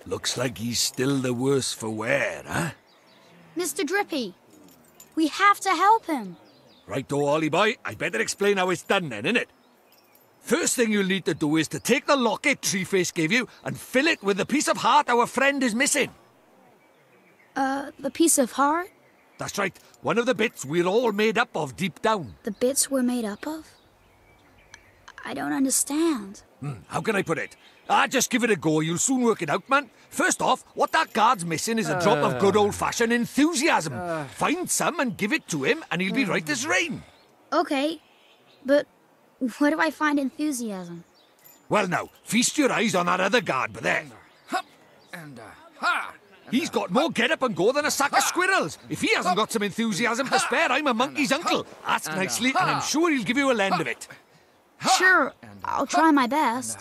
Looks like he's still the worse for wear, huh? Mr. Drippy, we have to help him. Right-o, Ollie boy, I better explain how it's done then, innit? First thing you'll need to do is to take the locket Treeface gave you and fill it with the piece of heart our friend is missing. The piece of heart? That's right, one of the bits we're all made up of deep down. The bits we're made up of? I don't understand. How can I put it? Just give it a go, you'll soon work it out, man. First off, what that guard's missing is a drop of good old-fashioned enthusiasm. Find some and give it to him, and he'll be right as rain. Okay, but where do I find enthusiasm? Well now, feast your eyes on that other guard, but there. He's got more get-up and go than a sack of squirrels. If he hasn't got some enthusiasm to spare, I'm a monkey's uncle. Ask nicely, and I'm sure he'll give you a lend of it. Sure, I'll try my best.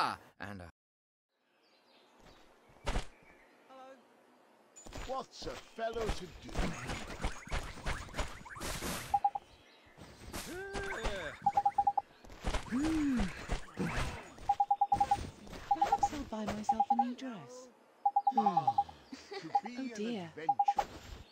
What's a fellow to do? Perhaps I'll buy myself a new dress. To be Oh dear. an adventure.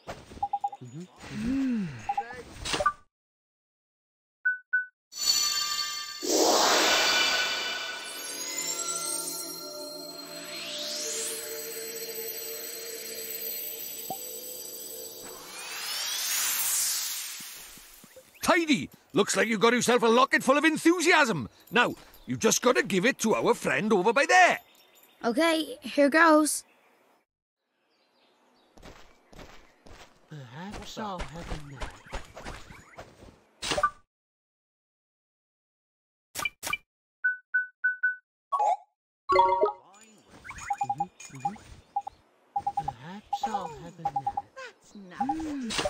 Tidy! Looks like you got yourself a locket full of enthusiasm. Now, you've just got to give it to our friend over by there. Okay, here goes. Perhaps I'll have a nap. Perhaps I'll have a nap. That's nice.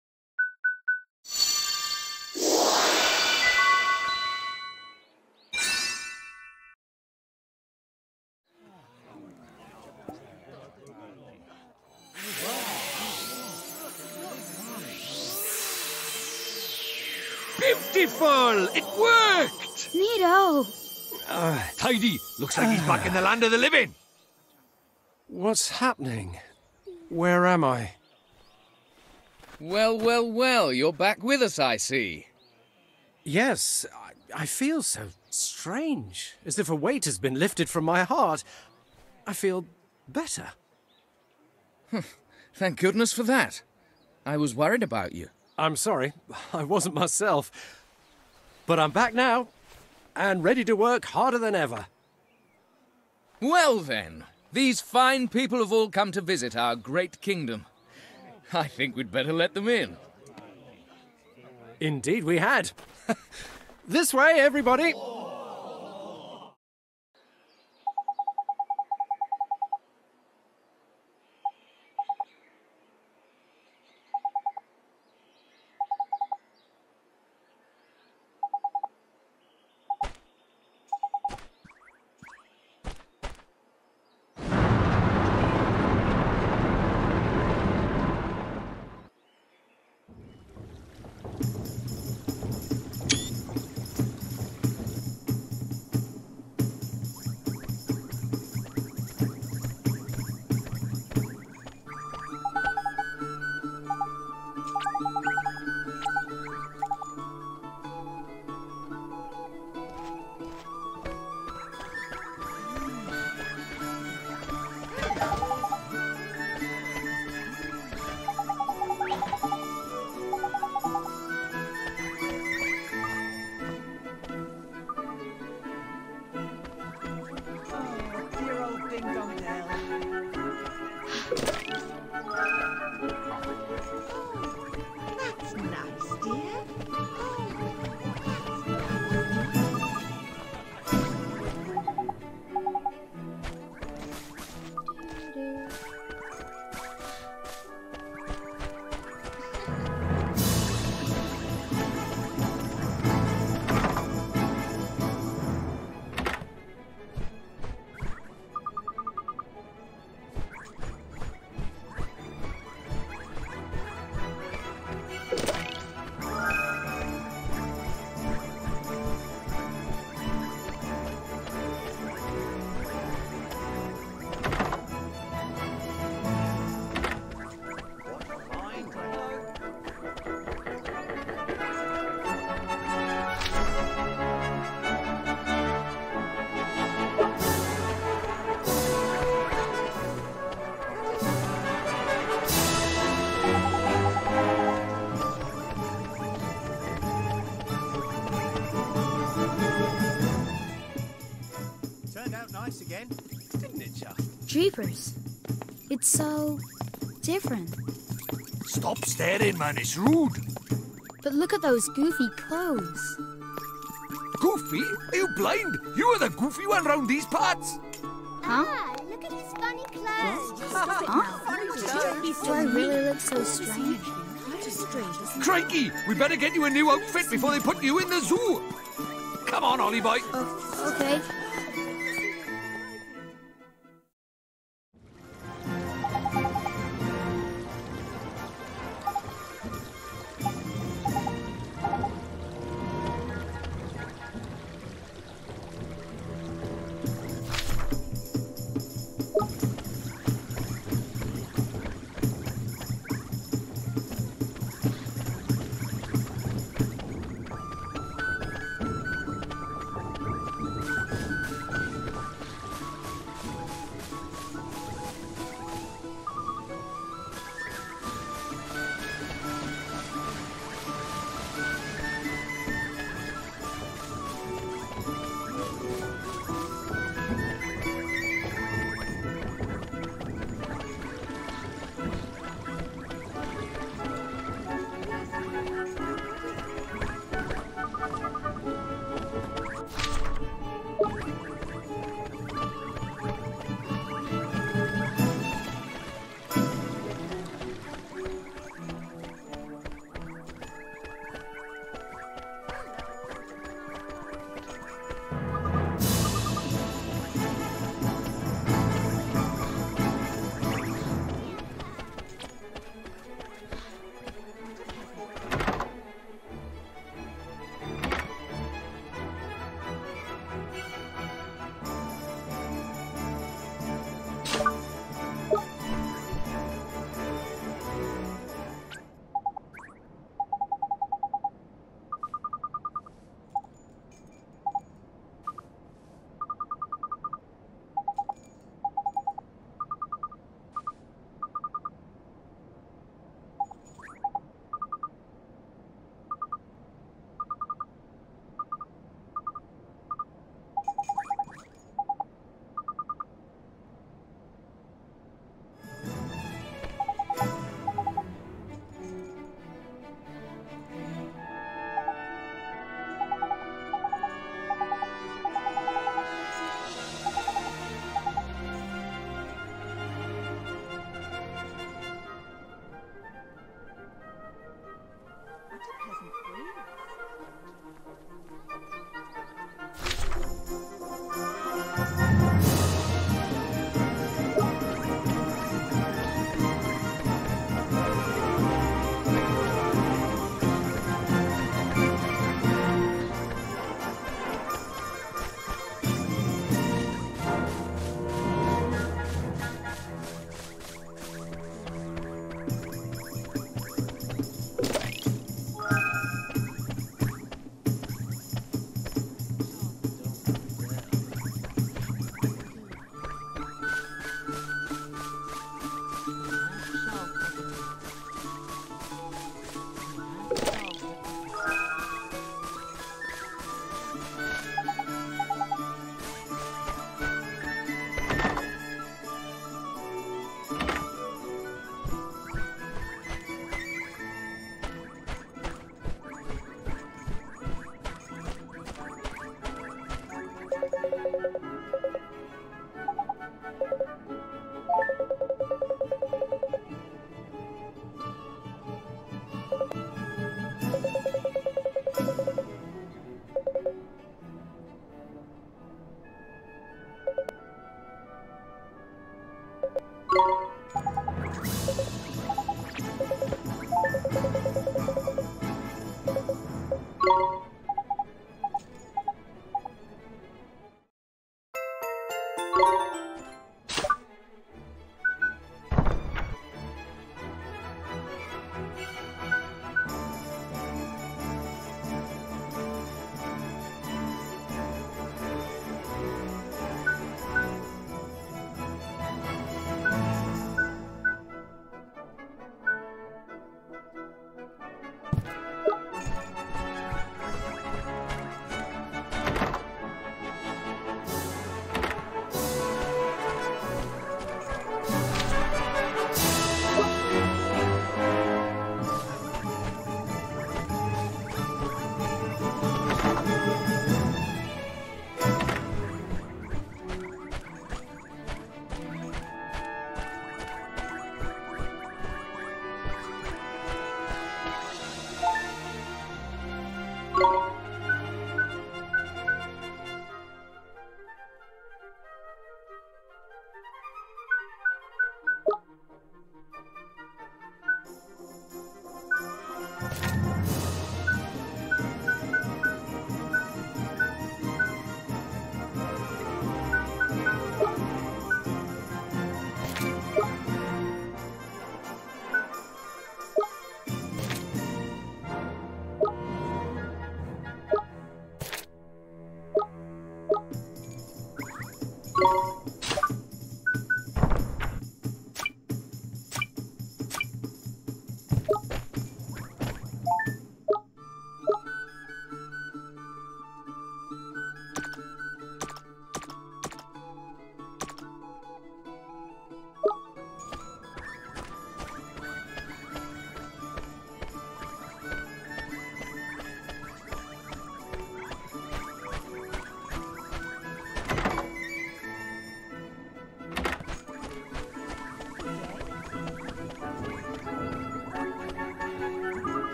Beautiful! It worked! Neato. Tidy! Looks like he's back in the land of the living. What's happening? Where am I? Well, well, well, you're back with us, I see. Yes, I feel so strange, as if a weight has been lifted from my heart. I feel better. Thank goodness for that. I was worried about you. I'm sorry, I wasn't myself. But I'm back now, and ready to work harder than ever. Well then, these fine people have all come to visit our great kingdom. I think we'd better let them in. Indeed we had. This way, everybody! Jeepers. It's so different. Stop staring, man. It's rude. But look at those goofy clothes. Goofy? Are you blind? You are the goofy one round these parts. Huh? Look at his funny clothes. Huh? Do I really look so strange? Crikey! We better get you a new outfit before they put you in the zoo. Come on, Ollie boy. Okay.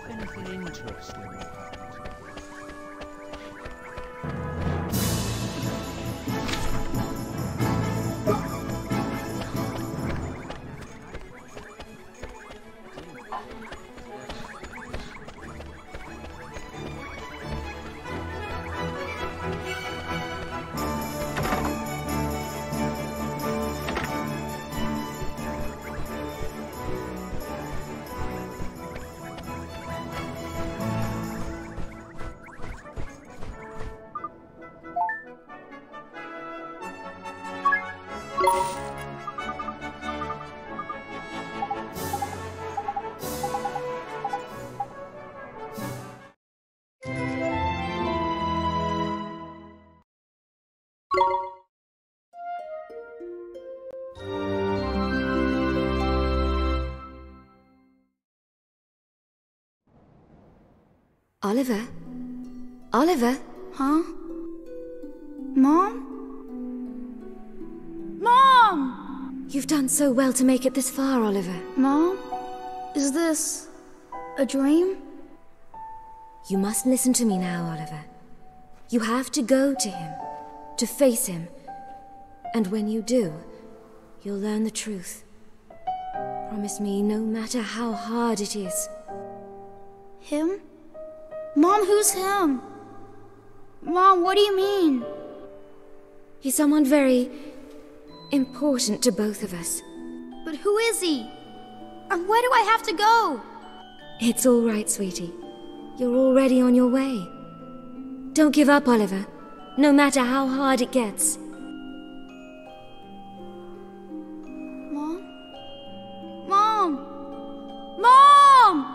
if anything interesting will happen. Oliver? Oliver? Huh? Mom? Mom! You've done so well to make it this far, Oliver. Mom? Is this a dream? You must listen to me now, Oliver. You have to go to him, to face him. And when you do, you'll learn the truth. Promise me, no matter how hard it is. Him? Mom, who's him? Mom, what do you mean? He's someone very important to both of us. But who is he? And where do I have to go? It's all right, sweetie. You're already on your way. Don't give up, Oliver, no matter how hard it gets. Mom? Mom! Mom!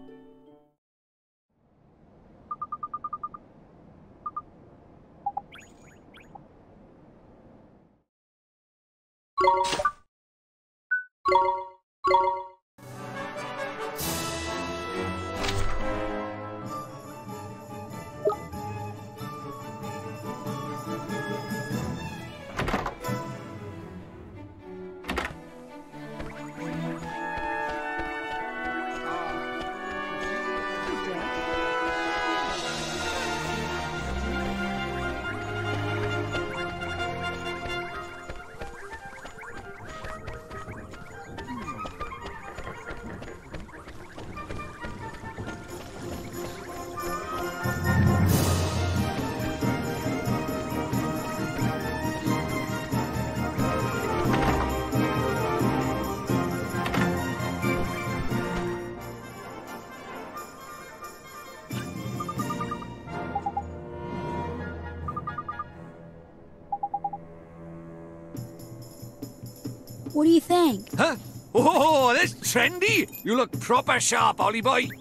What do you think? Huh? Oh, that's trendy. You look proper sharp, Ollie boy.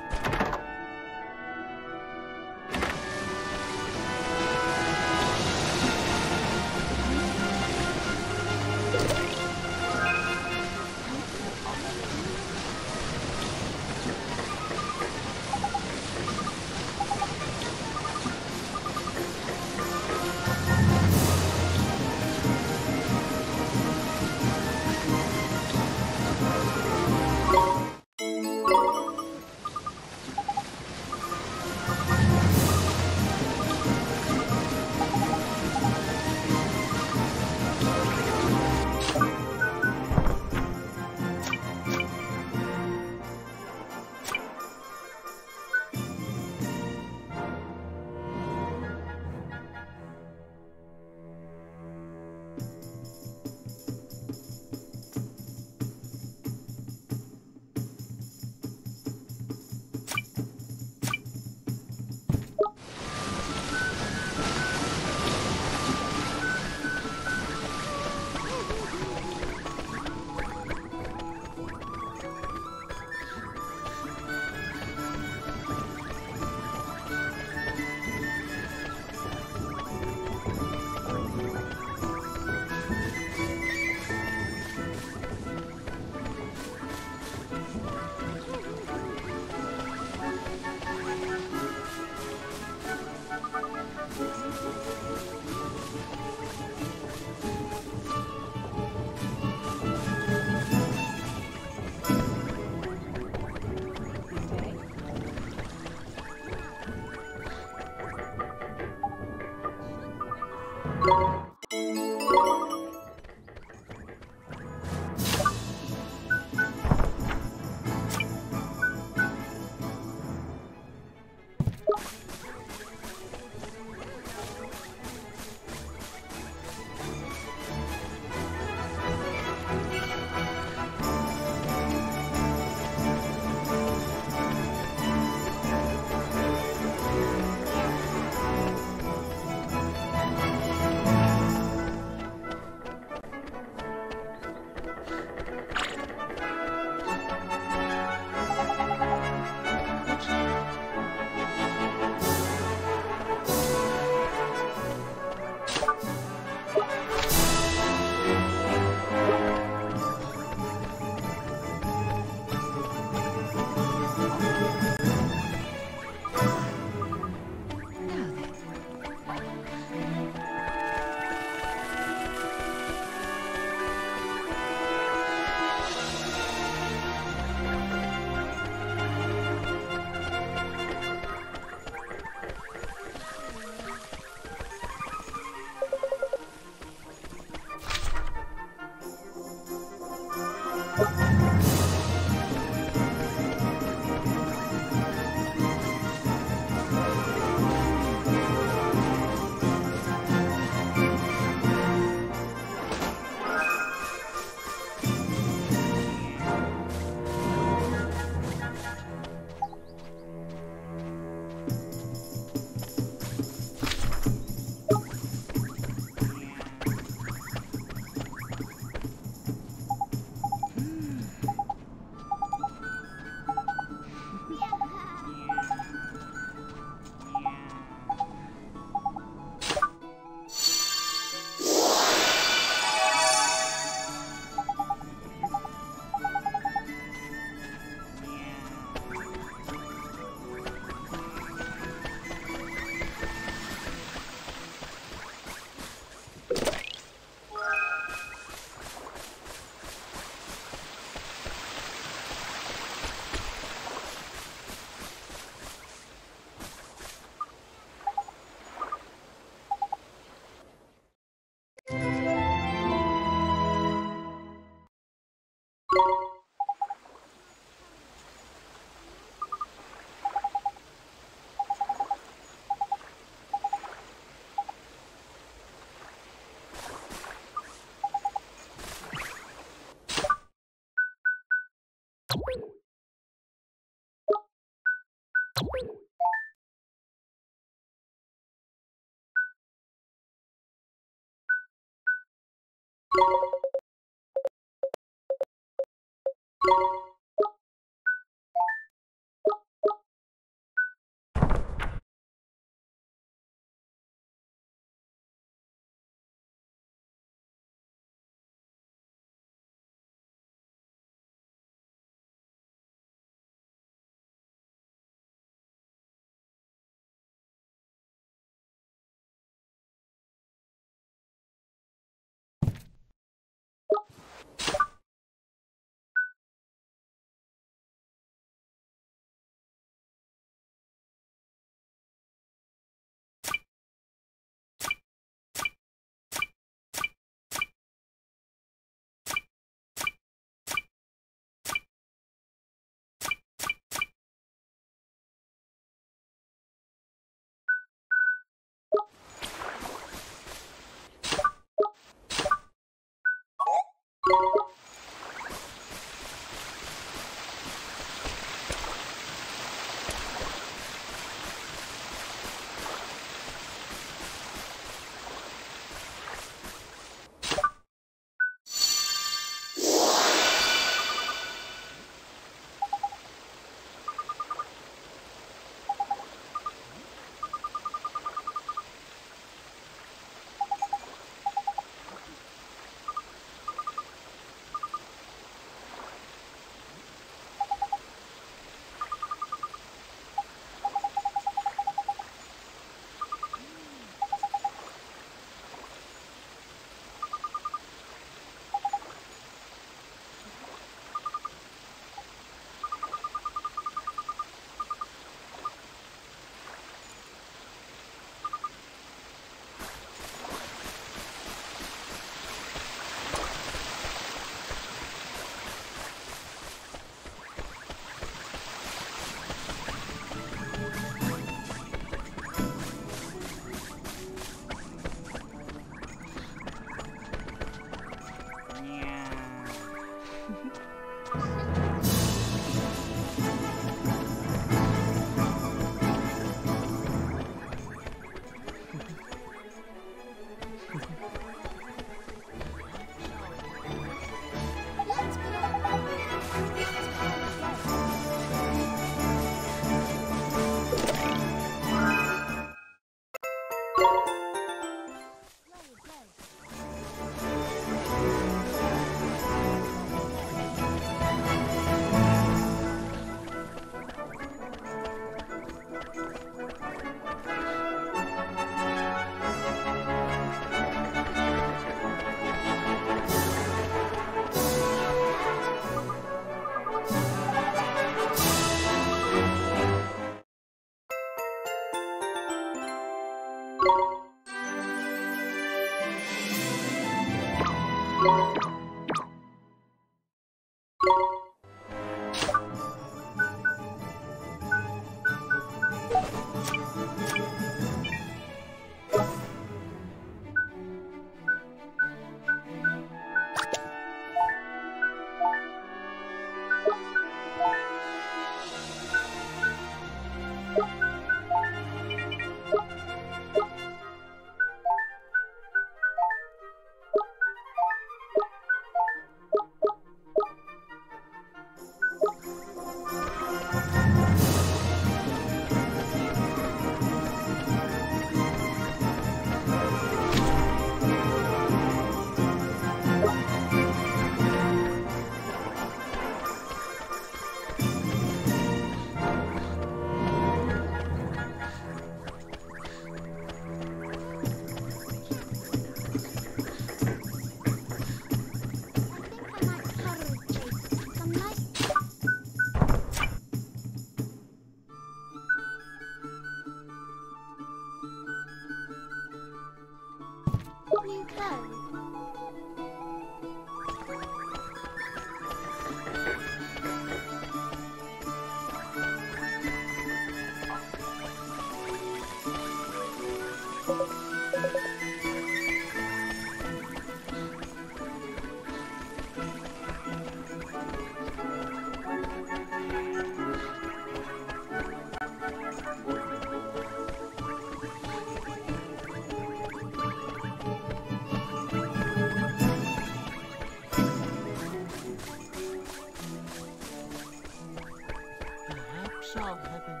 all heaven.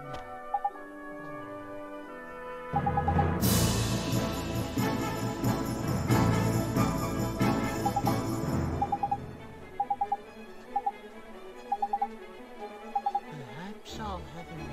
Perhaps all heaven.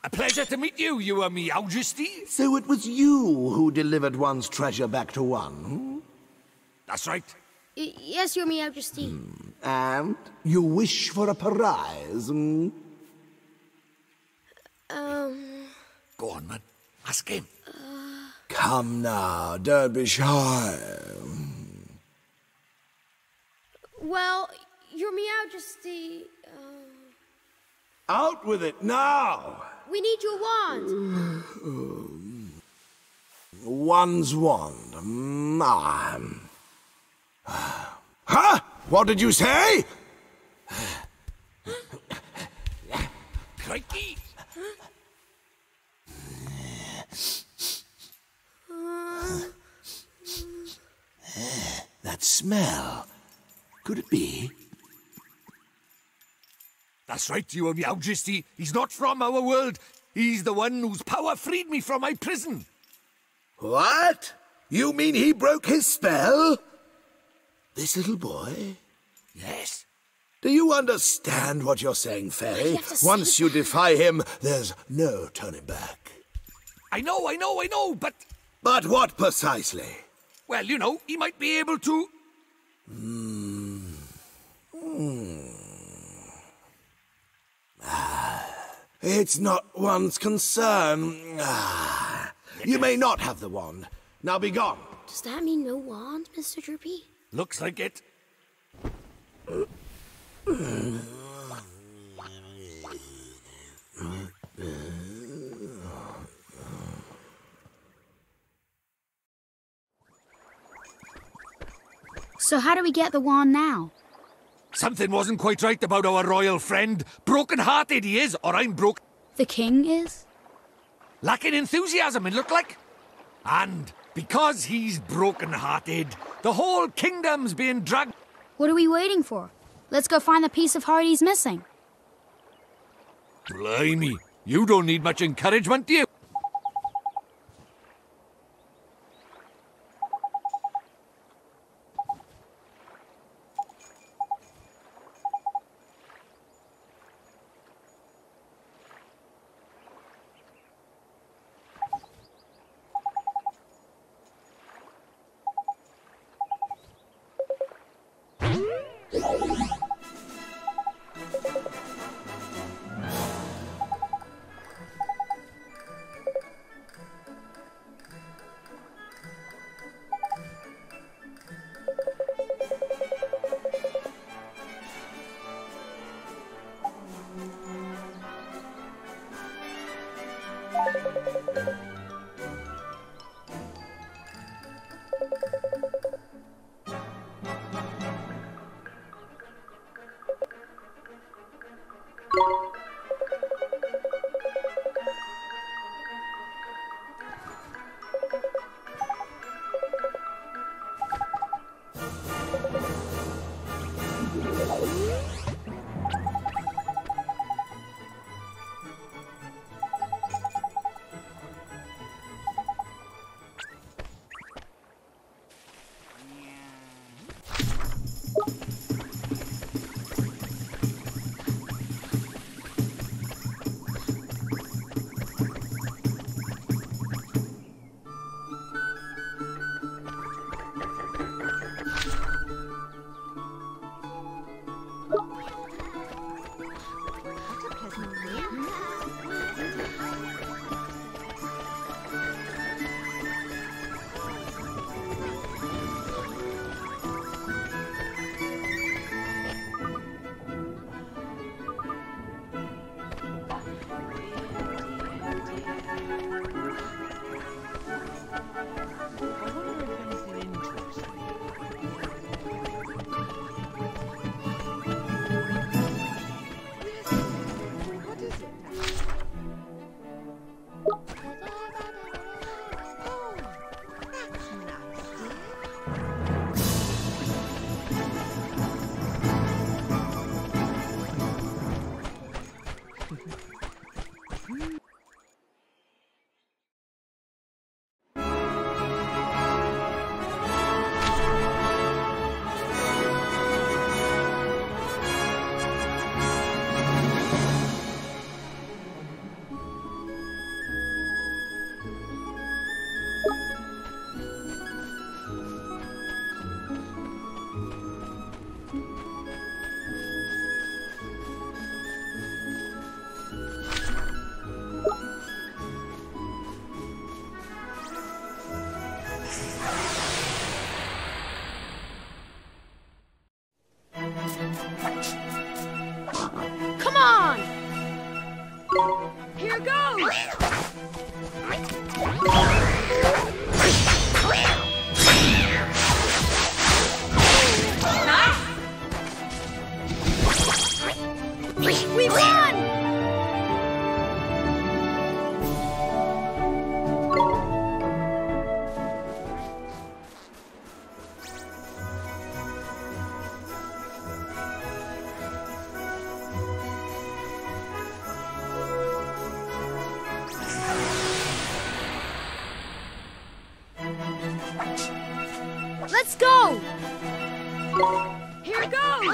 A pleasure to meet you, Your Majesty. So it was you who delivered one's treasure back to one, hmm? That's right. Yes, Your Majesty. And you wish for a prize, hmm? Go on, man. Ask him. Come now, don't be shy. Well, Your Majesty, Out with it now! we need your wand. One's wand. Huh? What did you say? Crikey! That smell. Could it be? That's right, Your Majesty. He's not from our world. He's the one whose power freed me from my prison. What? You mean he broke his spell? This little boy? Yes. Do you understand what you're saying, Fairy? You have to Once say you defy him, there's no turning back. I know, but... But what precisely? Well, you know, he might be able to... It's not one's concern. You may not have the wand. Now be gone. Does that mean no wand, Mr. Droopy? Looks like it. So how do we get the wand now? Something wasn't quite right about our royal friend. Broken-hearted he is, or I'm broke. The king is? Lacking enthusiasm, it look like. And because he's broken-hearted, the whole kingdom's being dragged... What are we waiting for? Let's go find the piece of heart he's missing. Blimey, you don't need much encouragement, do you? Let's go! Here goes!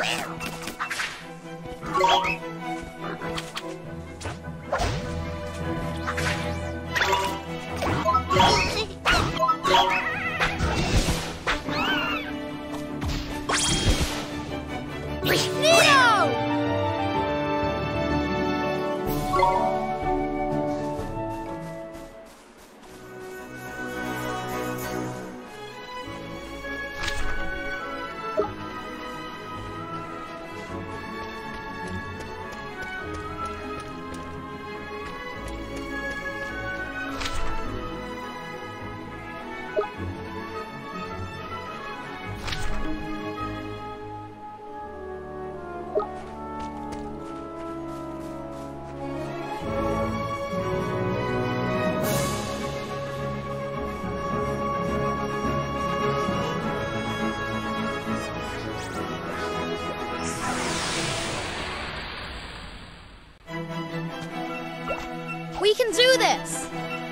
We can do this!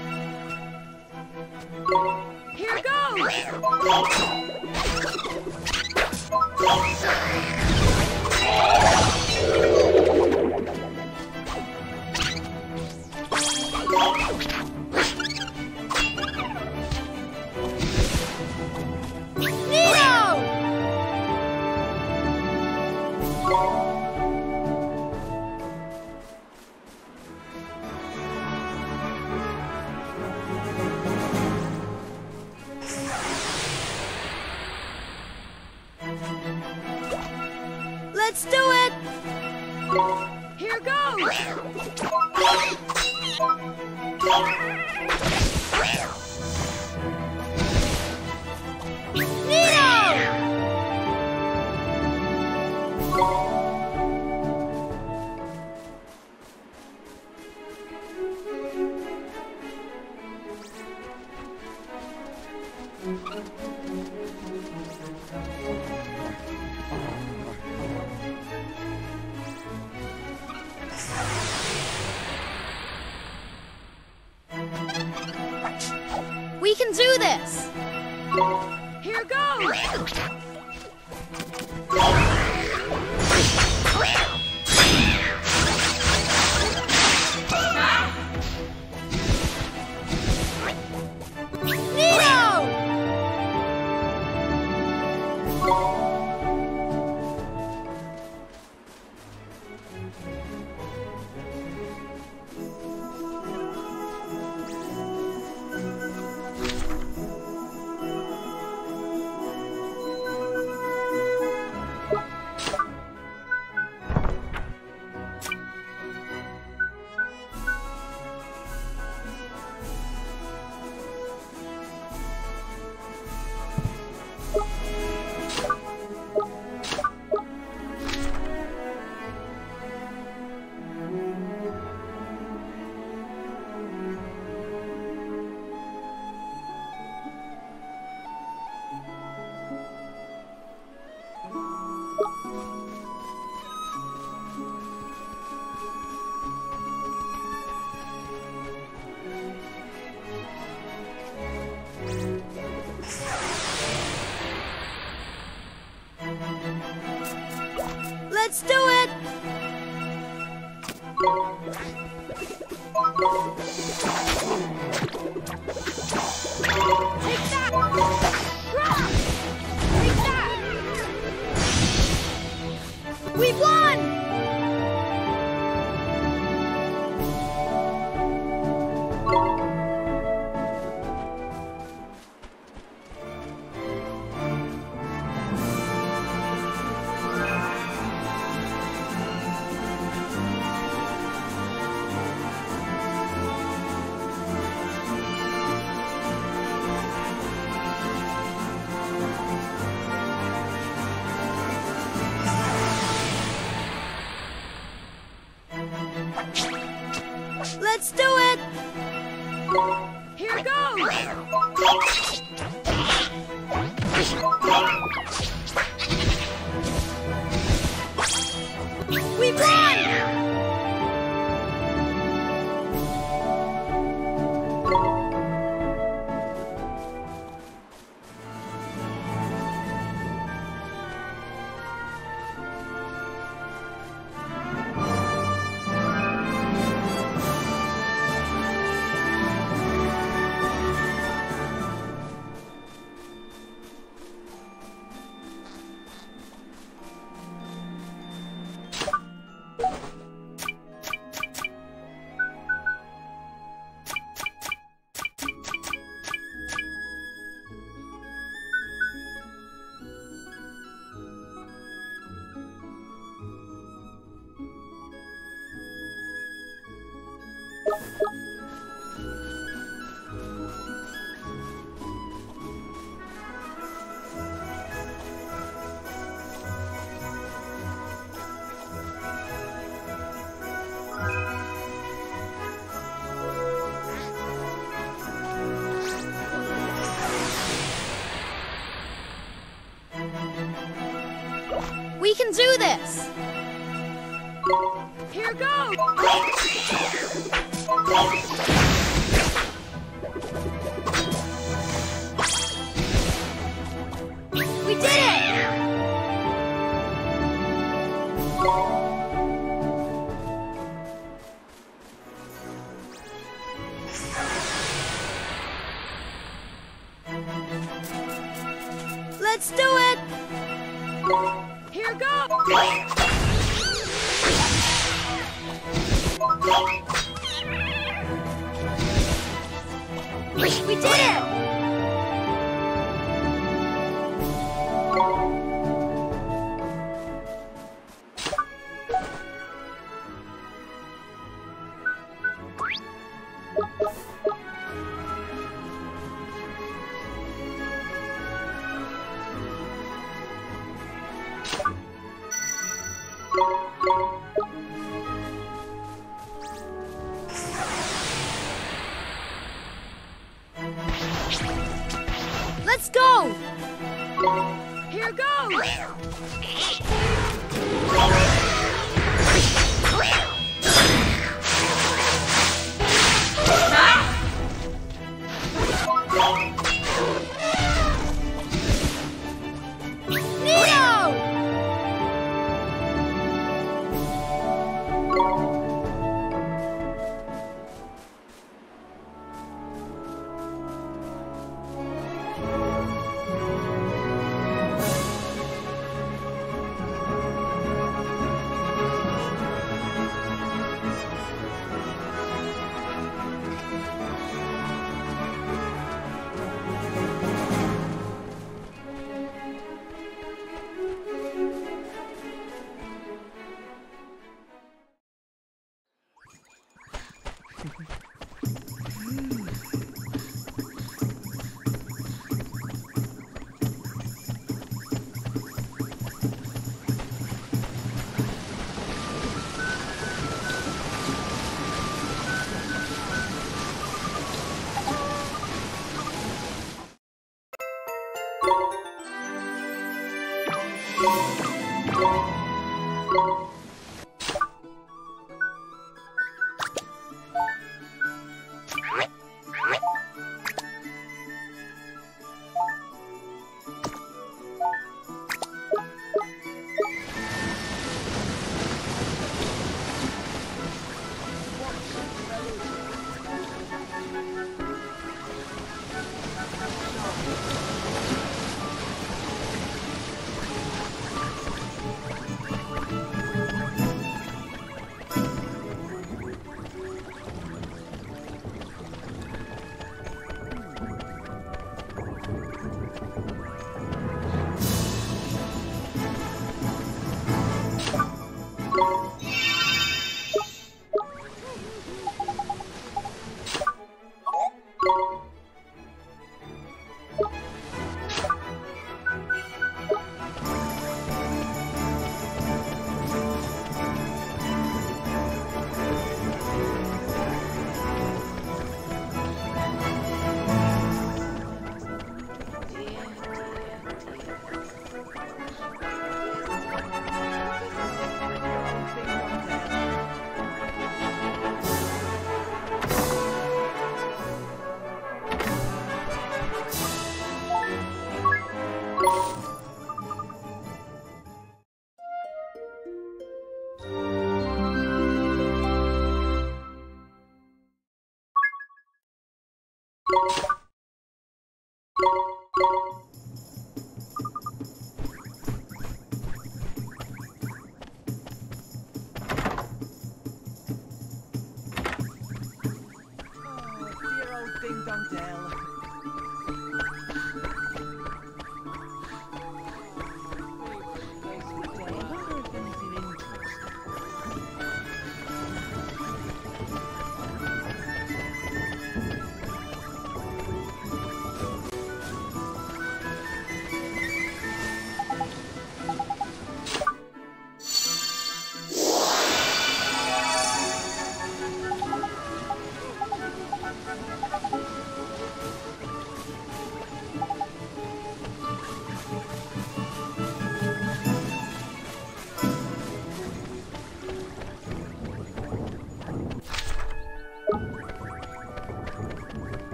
Here goes! Let's do it! Here goes! We can do this! Here goes! Let's do it! Take that! Drop! Take that! We won! Let's do it! Here goes! We won! We can do this! Here goes! We did it! Let's do it! Here goes! We did it! Let's go! Here goes! Neo!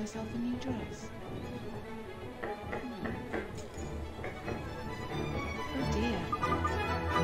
myself a new dress. Oh dear.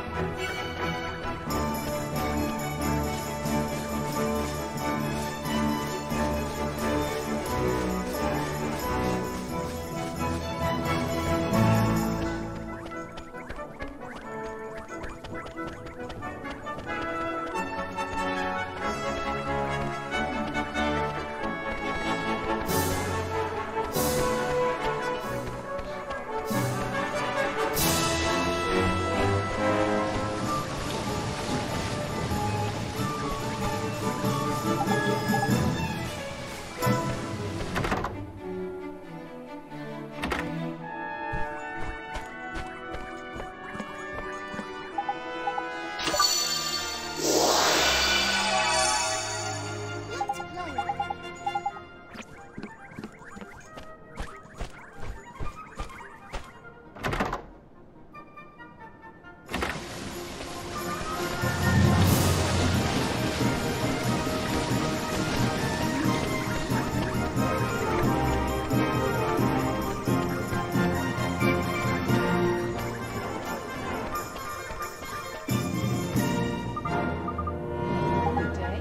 Good day.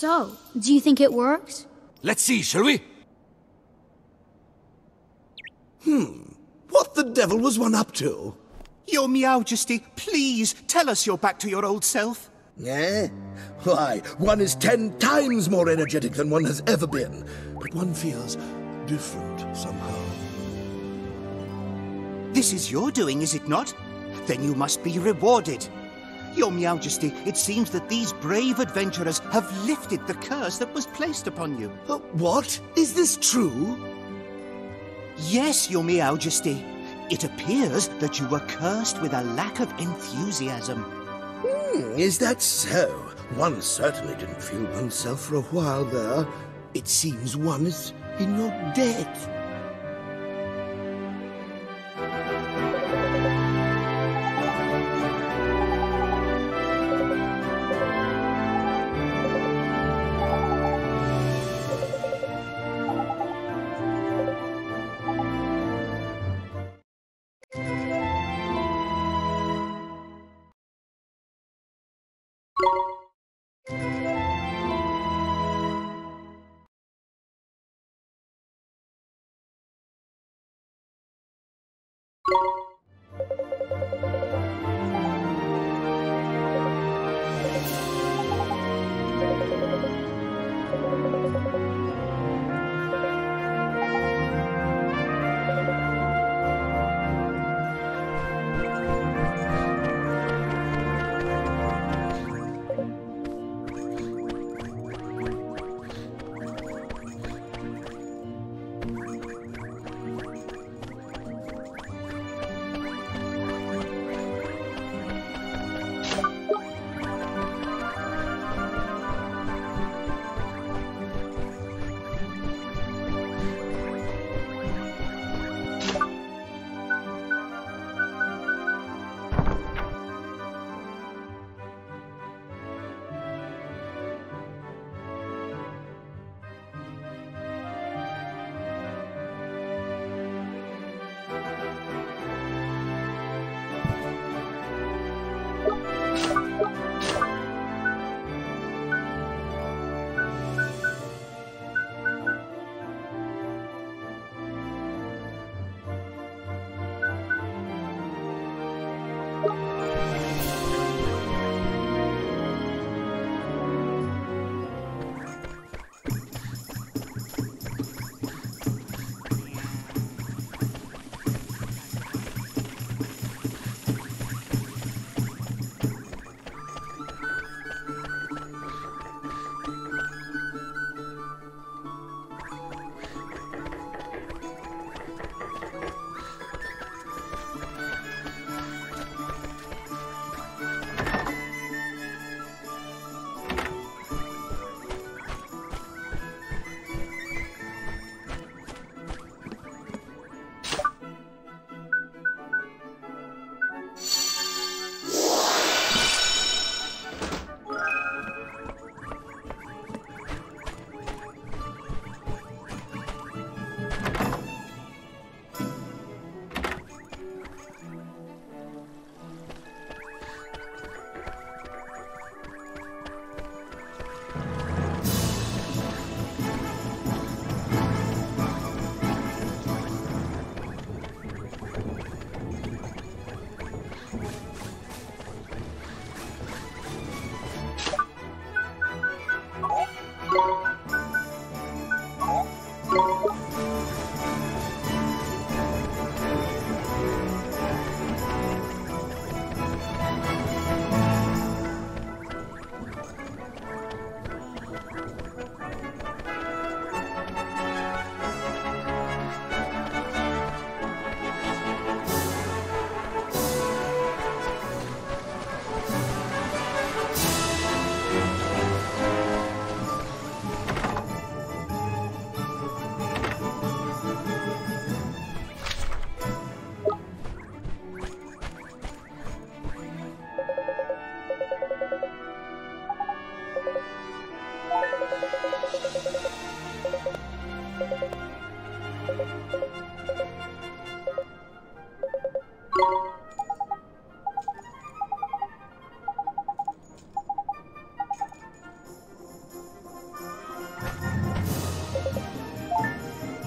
So, do you think it worked? Let's see, shall we? What the devil was one up to? Your Meowjesty, please tell us you're back to your old self. Eh? Why, one is 10 times more energetic than one has ever been. But one feels different somehow. This is your doing, is it not? Then you must be rewarded. Your Meowjesty, it seems that these brave adventurers have lifted the curse that was placed upon you. What? Is this true? Yes, Your Meowjesty. It appears that you were cursed with a lack of enthusiasm. Is that so? One certainly didn't feel oneself for a while there. It seems one is in your debt.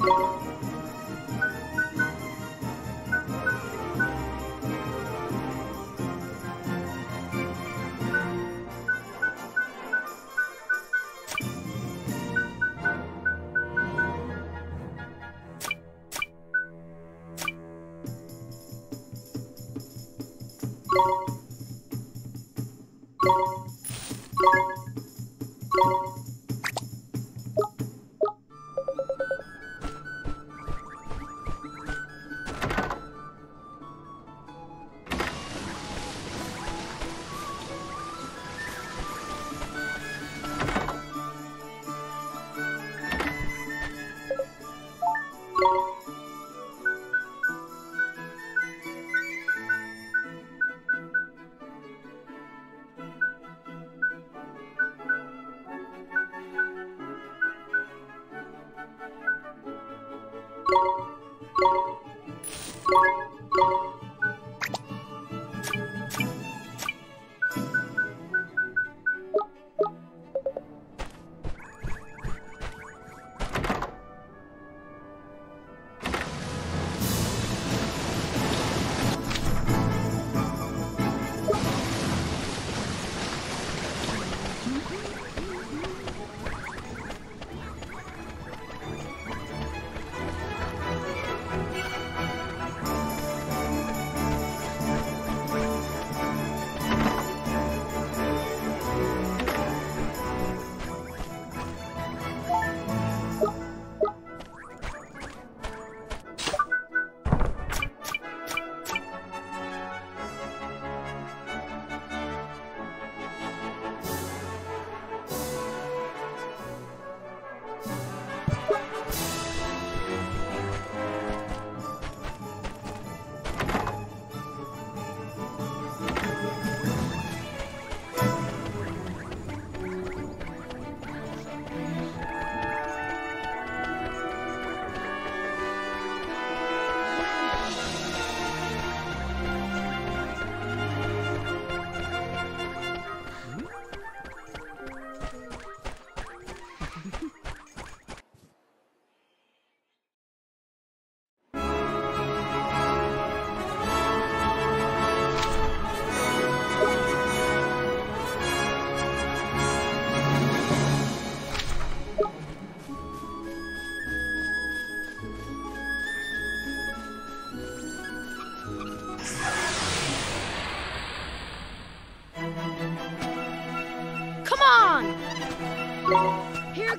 Here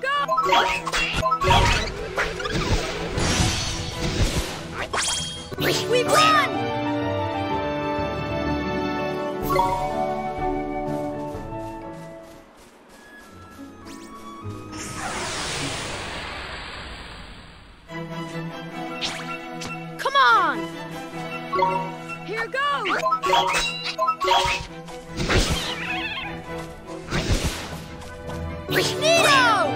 goes! We've won! Come on! Here goes! Nito!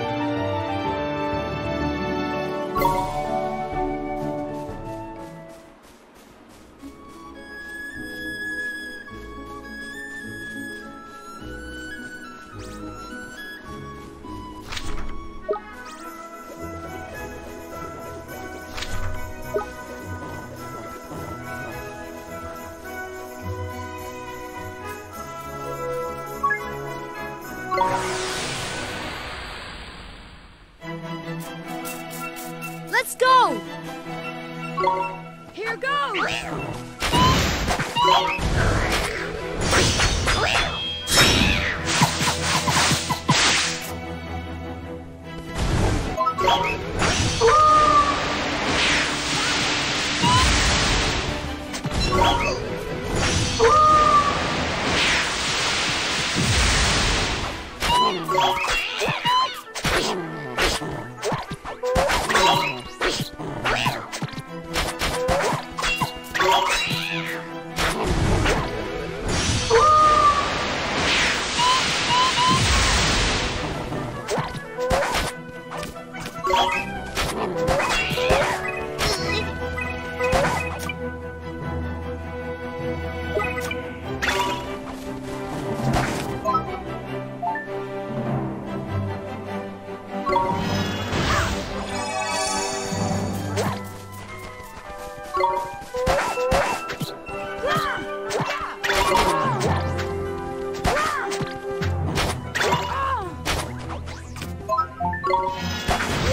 Let's go! Here goes!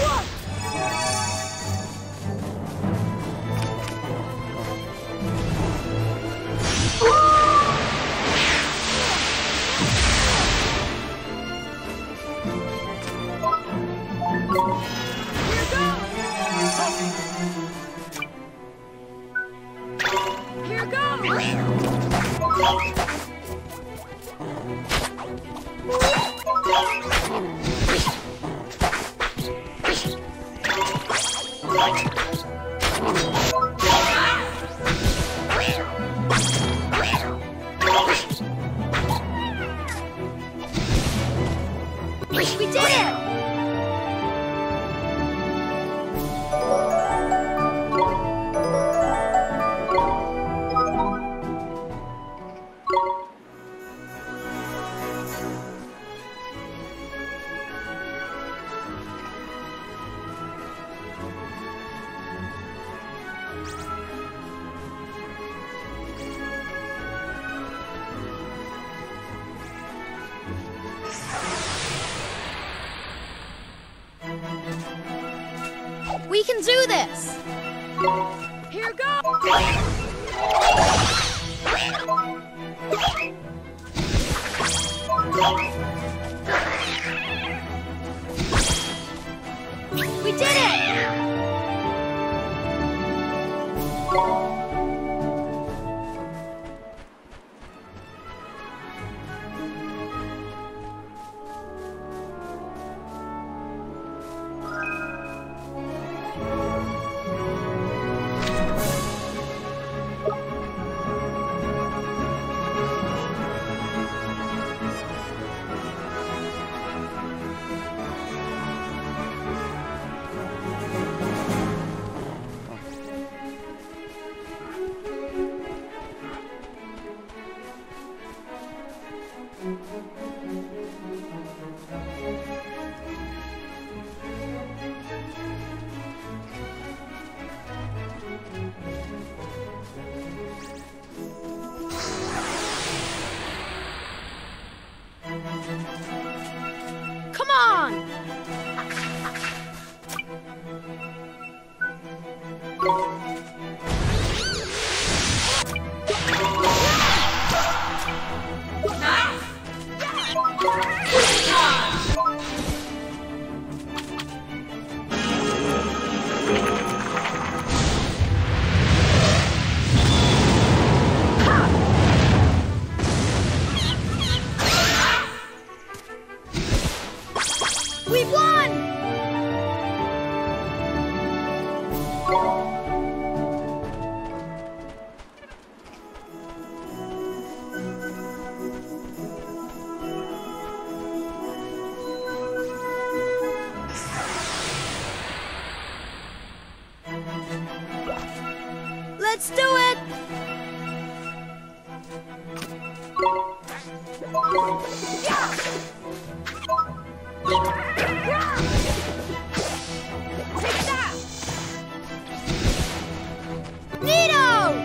Here goes! We did it! We can do this! Here goes! We did it! Come on! We won! Let's do it! Take that! Nito!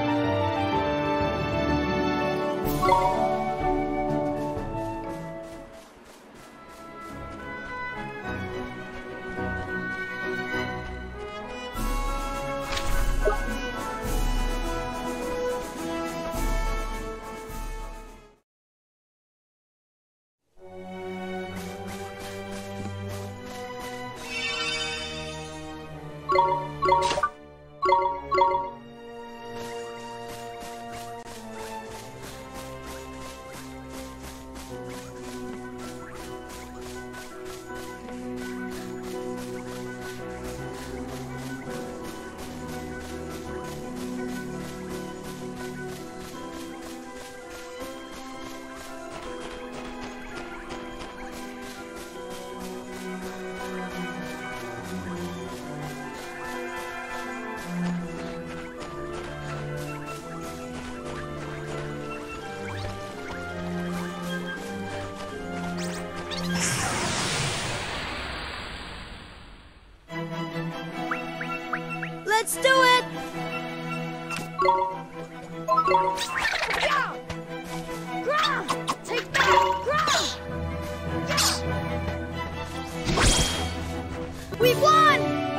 Let's do it! Take that! We've won!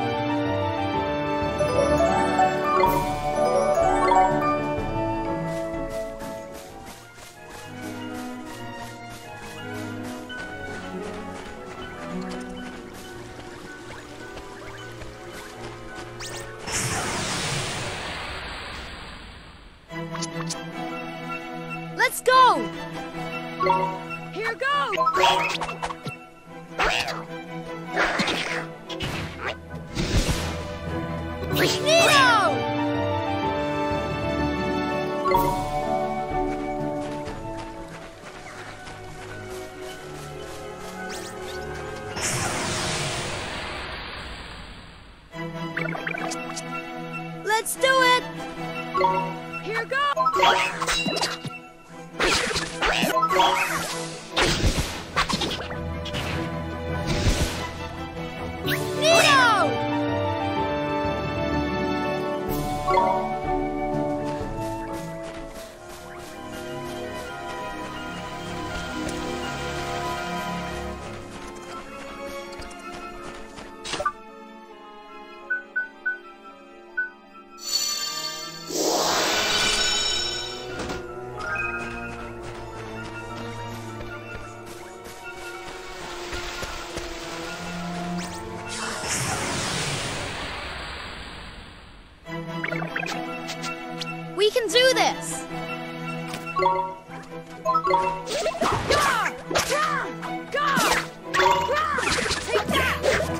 Let's go! Here goes! Nito! Let's do it! Here goes! Nito! We can do this! Take that!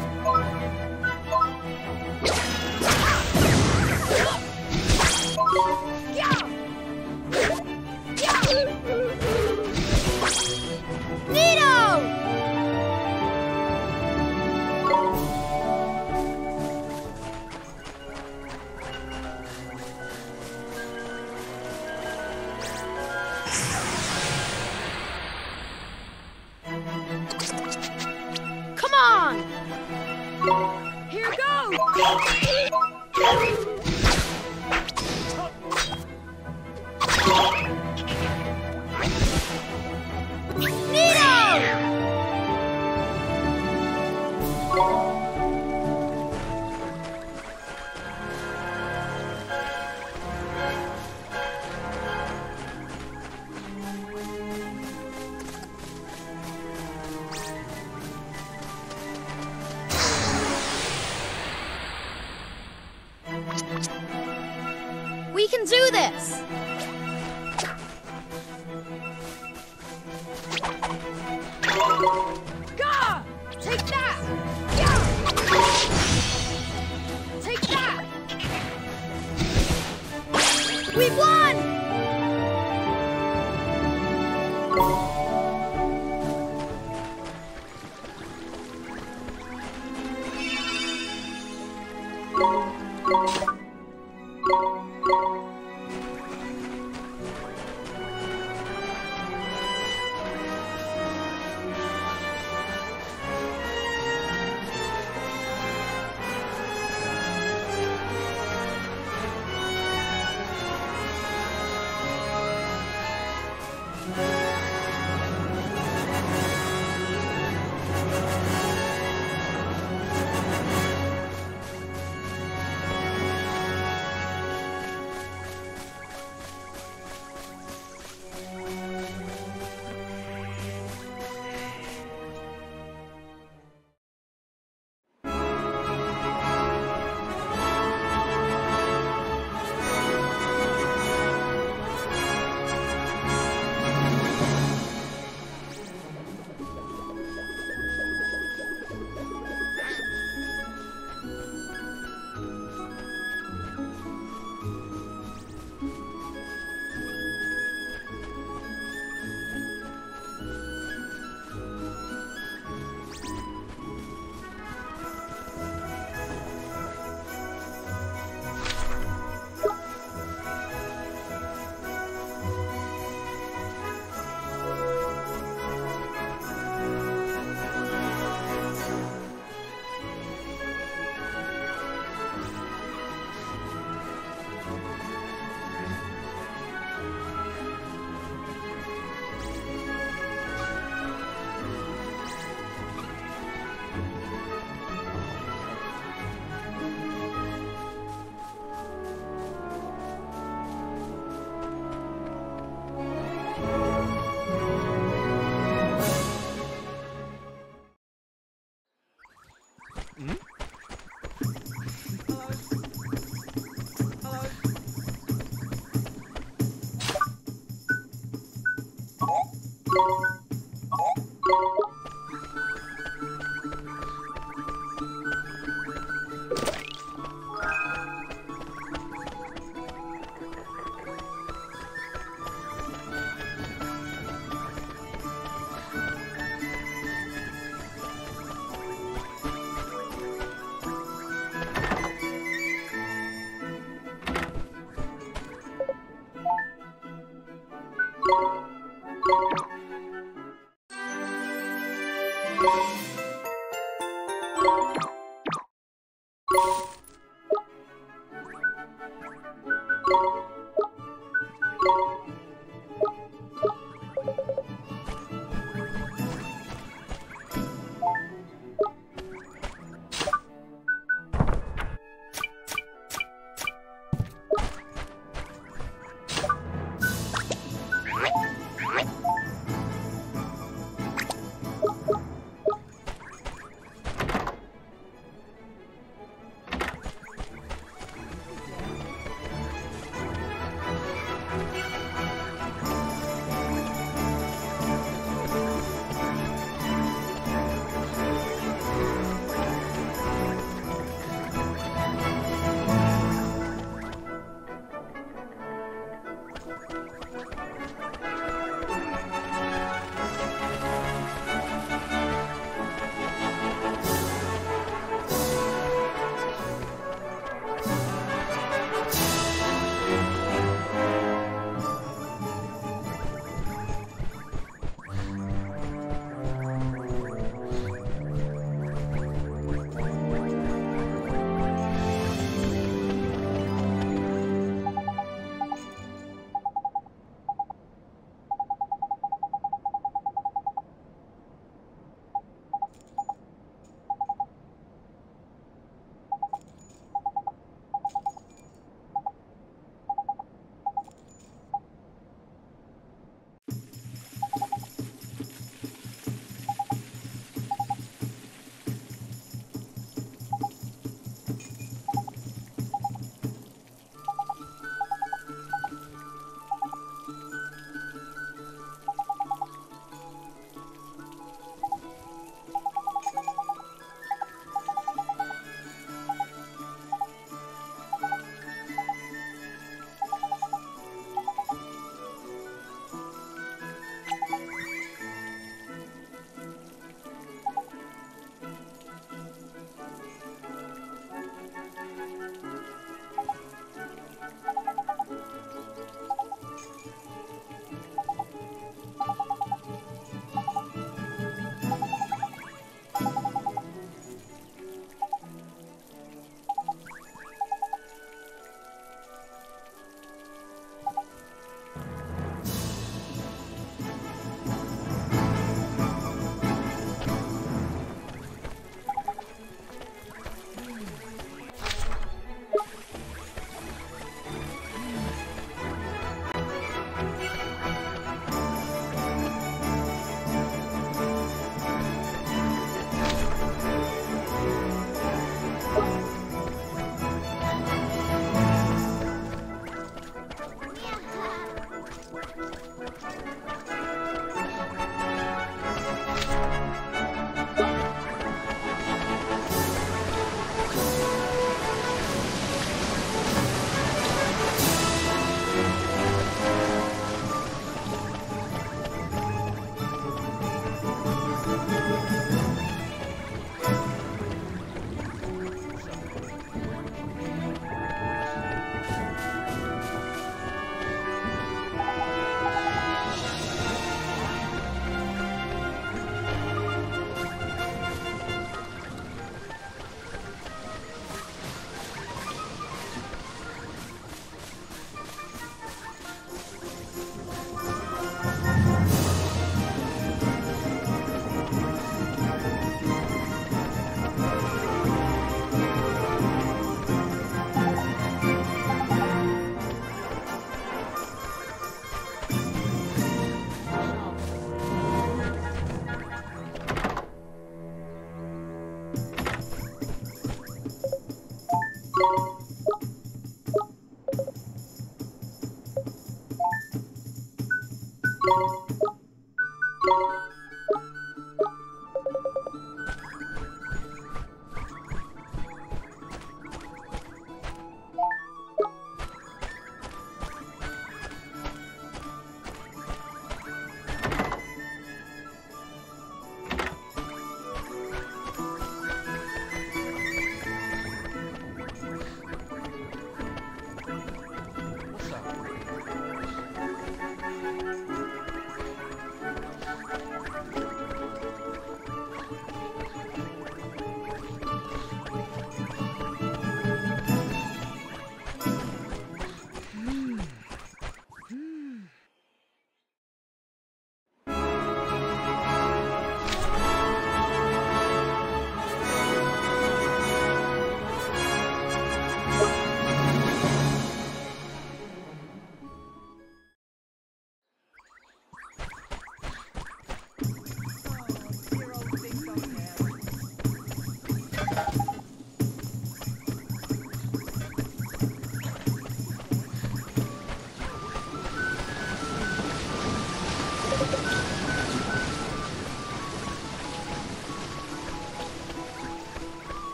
Nito! Come on! Here goes! Nito! We can do this! Gah! Take that! Yeah! Take that! We've won!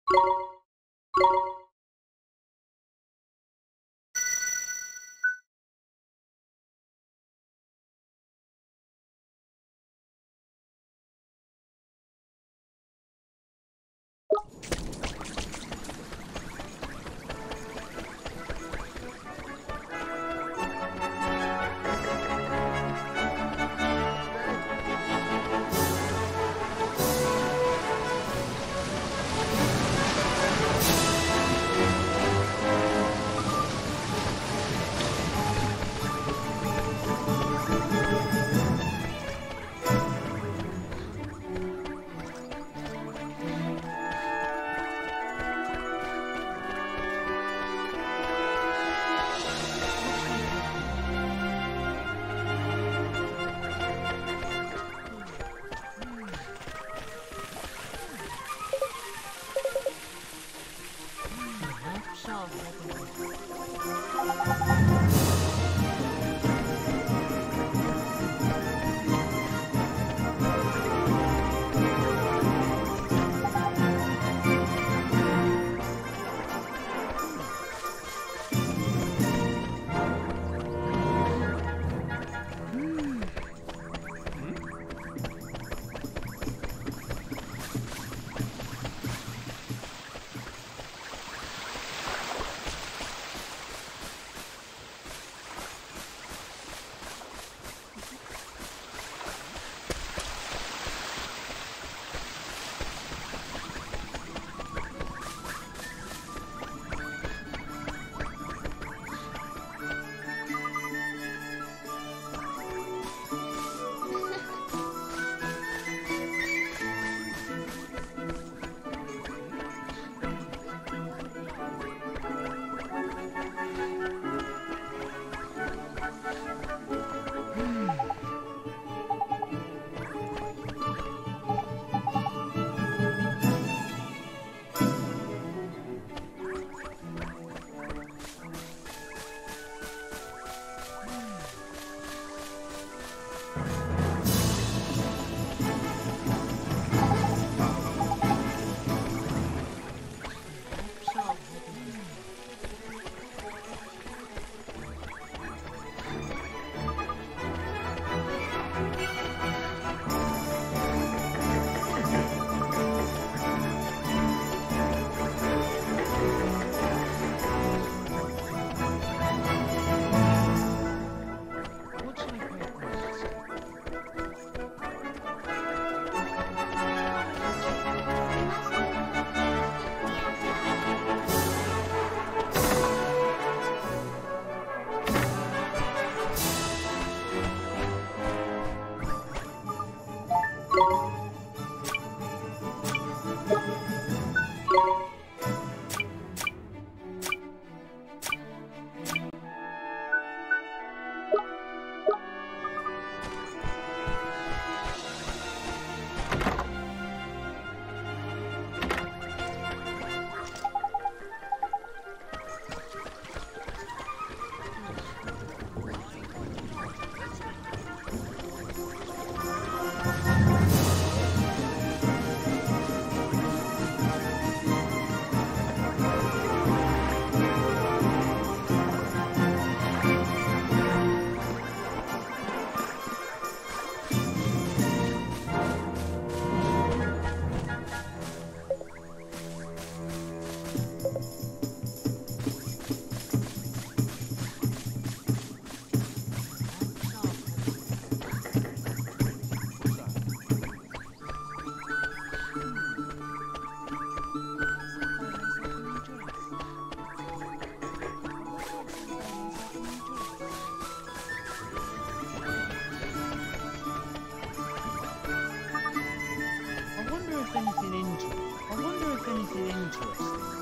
I wonder if anything interesting